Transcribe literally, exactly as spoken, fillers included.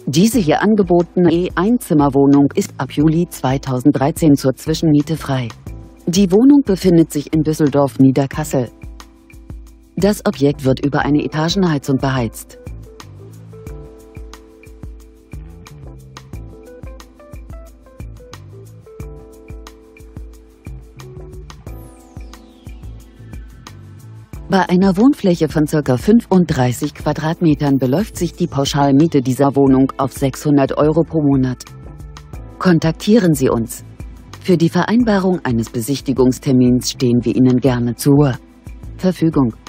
Diese hier angebotene Einzimmerwohnung ist ab Juli zweitausenddreizehn zur Zwischenmiete frei. Die Wohnung befindet sich in Düsseldorf-Niederkassel. Das Objekt wird über eine Etagenheizung beheizt. Bei einer Wohnfläche von ca. fünfunddreißig Quadratmetern beläuft sich die Pauschalmiete dieser Wohnung auf sechshundert Euro pro Monat. Kontaktieren Sie uns. Für die Vereinbarung eines Besichtigungstermins stehen wir Ihnen gerne zur Verfügung.